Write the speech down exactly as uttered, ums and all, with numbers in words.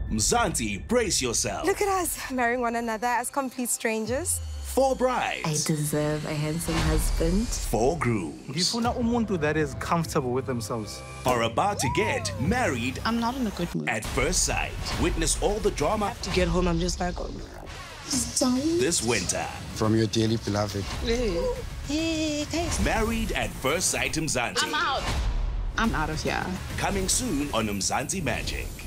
Mzansi, brace yourself. Look at us, marrying one another as complete strangers. Four brides. I deserve a handsome husband. Four grooms. Ngifuna umuntu that is comfortable with themselves. Are about to get married. I'm not in a good mood. At first sight. Witness all the drama. To get home, I'm just like, oh, this winter. From your dearly beloved. Hey, hey, guys. Married at First Sight Mzansi. I'm out. I'm out of here. Coming soon on Mzansi Magic.